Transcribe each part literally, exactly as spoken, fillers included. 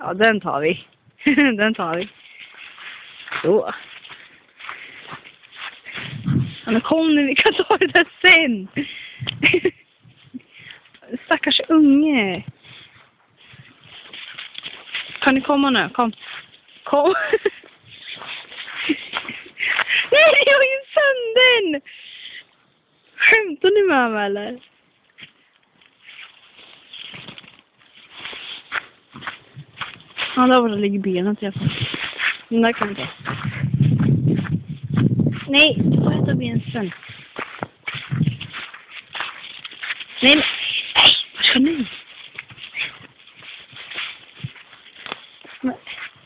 Ja, den tar vi. Den tar vi. Så. Ja, men kom nu, vi kan ta det där sen. Stackars unge. Kan ni komma nu? Kom. Kom. Nej, jag har ju sönder! Skämtar ni med mig eller? Ja, där var det ligger benet i alla fall. Den där kan vi ta. Nej, du får äta bensen. Nej, nej, vad ska ni? Men.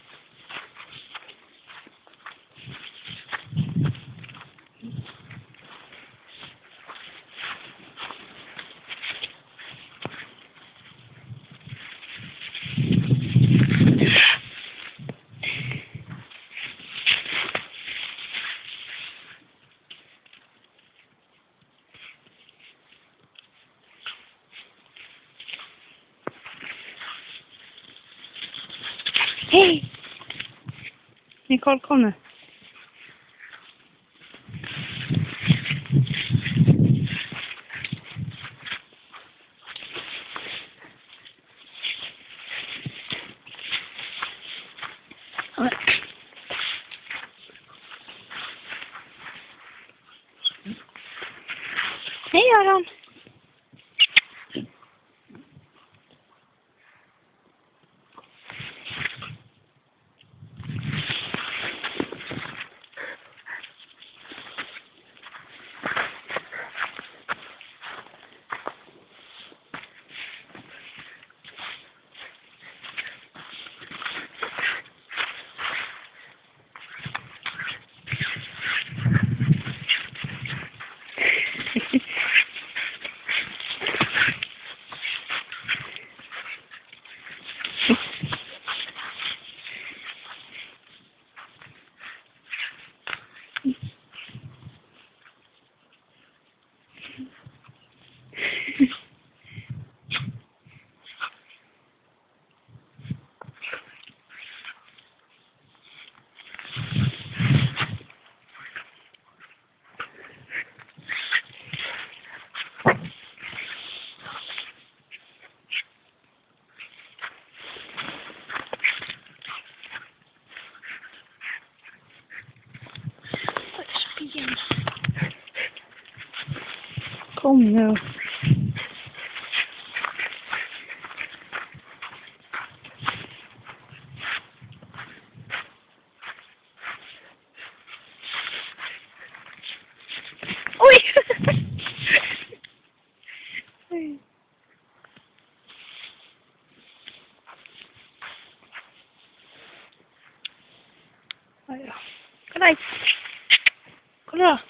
Hej! Nicole, kom nu. Hej, Göran. Kom nu. Oj! Kolla. Kolla.